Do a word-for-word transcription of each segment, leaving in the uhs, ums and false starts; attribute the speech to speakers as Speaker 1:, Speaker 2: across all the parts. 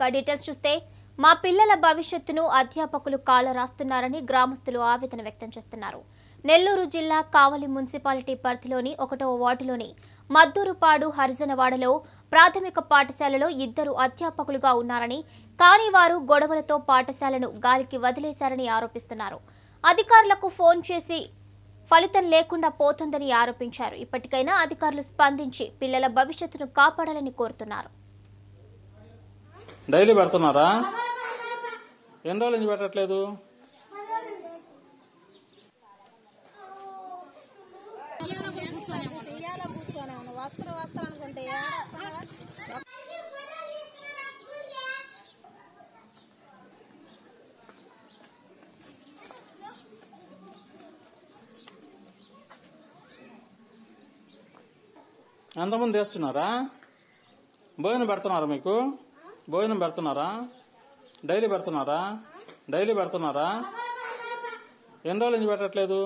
Speaker 1: ఇక డీటెయిల్స్ చూస్తే మా పిల్లల భవిష్యత్తును అధ్యాపకులు కాల రాస్తున్నారని గ్రామస్తులు ఆవేదన వ్యక్తం చేస్తున్నారు. నెల్లూరు జిల్లా కావలి మున్సిపాలిటీ పరిధిలోని ఒకటవ వార్డులోని మద్దూరుపాడు హరిజనవాడలో ప్రాథమిక పాఠశాలలో ఇద్దరు అధ్యాపకులుగా ఉన్నారని, కానీ వారు గొడవలతో పాఠశాలను గాలికి వదిలేశారని ఆరోపిస్తున్నారు. అధికారులకు ఫోన్ చేసి ఫలితం లేకుండా పోతుందని ఆరోపించారు. ఇప్పటికైనా అధికారులు స్పందించి పిల్లల భవిష్యత్తును కాపాడాలని కోరుతున్నారు.
Speaker 2: డైలీ పెడుతున్నారా? ఎన్ని రోజుల నుంచి పెట్టట్లేదు? ఎంతమంది వేస్తున్నారా? భోజనం పెడుతున్నారా? మీకు భోజనం పెడుతున్నారా? డైలీ పెడుతున్నారా? డైలీ పెడుతున్నారా? ఎన్ని రోజుల నుంచి పెట్టట్లేదు?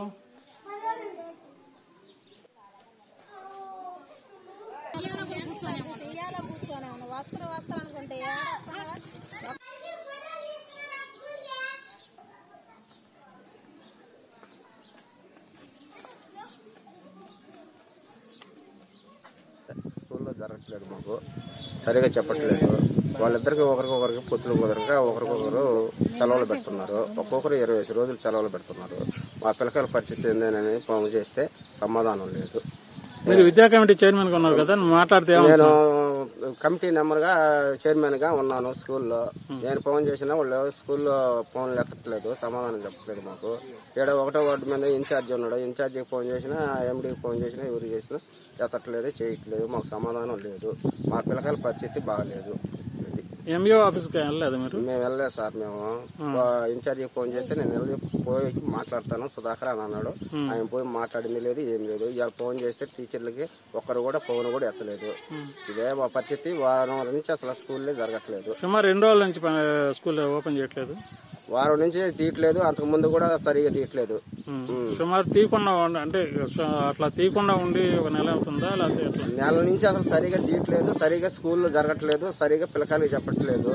Speaker 3: స్కూల్లో జరగట్లేదు, మాకు సరిగా చెప్పట్లేదు. వాళ్ళిద్దరికి ఒకరికొకరికి పొత్తులు కుదరక ఒకరికొకరు సెలవులు పెడుతున్నారు. ఒక్కొక్కరు ఇరవై ఐదు రోజులు సెలవులు పెడుతున్నారు. మా పిల్లకాయల పరిస్థితి ఏందని ఫోన్ చేస్తే సమాధానం లేదు.
Speaker 2: మీరు విద్యా కమిటీ చైర్మన్ గా ఉన్నారు కదా, మాట్లాడితే
Speaker 3: నేను కమిటీ నెంబర్ గా చైర్మన్ గా ఉన్నాను స్కూల్లో. నేను ఫోన్ చేసినా వాళ్ళు స్కూల్లో ఫోన్లు ఎత్తట్లేదు, సమాధానం చెప్పట్లేదు. మాకు ఏడో ఒకటో వార్డు మీద ఇన్ఛార్జి ఉన్నాడు, ఇన్ఛార్జికి ఫోన్ చేసినా, ఎండీకి ఫోన్ చేసినా, ఎవరు చేసినా ఎత్తట్లేదు, చేయట్లేదు. మాకు సమాధానం లేదు. మా పిల్లకాయల పరిస్థితి బాగలేదు.
Speaker 2: ఎంఈఓ ఆఫీస్కి వెళ్ళలేదు మీరు?
Speaker 3: మేము వెళ్ళలేదు సార్. మేము ఇన్ఛార్జికి ఫోన్ చేస్తే నేను వెళ్ళి పోయి మాట్లాడతాను సుధాకర్ అని అన్నాడు. ఆయన పోయి మాట్లాడింది లేదు, ఏం లేదు. ఇవాళ ఫోన్ చేస్తే టీచర్లకి ఒక్కరు కూడా ఫోన్ కూడా ఎత్తలేదు. ఇదే మా పరిస్థితి. వారం నుంచి అసలు స్కూల్లో జరగట్లేదు.
Speaker 2: సుమారు రెండు రోజుల నుంచి స్కూల్ ఓపెన్ చేయట్లేదు.
Speaker 3: వారం నుంచి తీయట్లేదు, అంతకు ముందు కూడా సరిగా తీయట్లేదు.
Speaker 2: సుమారు తీయకుండా అంటే అట్లా తీయకుండా ఉండి ఒక నెల అవుతుందా? లేకపోతే
Speaker 3: నెల నుంచి అసలు సరిగా తీయట్లేదు, సరిగా స్కూల్లో జరగట్లేదు, సరిగా పిల్లకాయలకి చెప్పట్లేదు.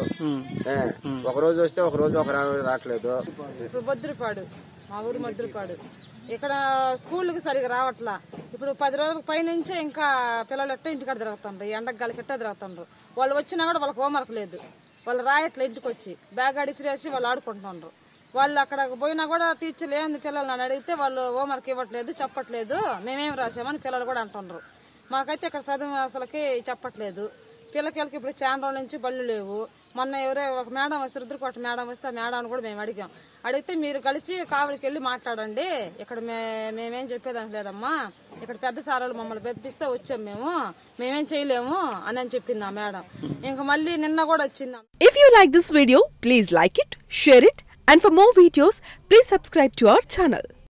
Speaker 3: ఒక రోజు వస్తే ఒక రోజు ఒక రావట్లేదు.
Speaker 4: ఇప్పుడు మద్దూరుపాడు, మా ఊరు మద్దూరుపాడు, ఇక్కడ స్కూల్కి సరిగా రావట్లా. ఇప్పుడు పది రోజుల పై నుంచే ఇంకా పిల్లలు ఎట్ట ఇంటికాడ తిరుగుతుండ్రు, ఎండకు గాలికి ఎట్ట తిరుగుతుండ్రు. వాళ్ళు వచ్చినా కూడా వాళ్ళకి హోంవర్క్ లేదు. వాళ్ళు రాయట్లే, ఇంటికి వచ్చి బ్యాగ్ అడిచిరేసి వాళ్ళు ఆడుకుంటున్నారు. వాళ్ళు అక్కడ పోయినా కూడా టీచర్లు ఏంది పిల్లలు అని అడిగితే వాళ్ళు హోంవర్క్ ఇవ్వట్లేదు, చెప్పట్లేదు, మేమేం రాసామని పిల్లలు కూడా అంటున్నారు. మాకైతే ఇక్కడ చదువు అసలుకి చెప్పట్లేదు. పిల్లకాయలకి ఇప్పుడు చాలా రోజుల నుంచి బళ్ళు లేవు. మొన్న ఎవరో ఒక మేడం వస్తే, రుద్రకోట మేడం వస్తే, ఆ మేడం కూడా మేము అడిగాం. అడిగితే మీరు కలిసి కావలికి వెళ్ళి మాట్లాడండి, ఇక్కడ మేమేం చెప్పేదానికి లేదమ్మా, ఇక్కడ పెద్ద సారాలు మమ్మల్ని పంపిస్తే వచ్చాం, మేము మేమేం చేయలేము అని అని చెప్పింది ఆ మేడం. ఇంకా మళ్ళీ నిన్న కూడా వచ్చింది.
Speaker 5: If you like this video please like it, share it, and for more videos please subscribe to our channel.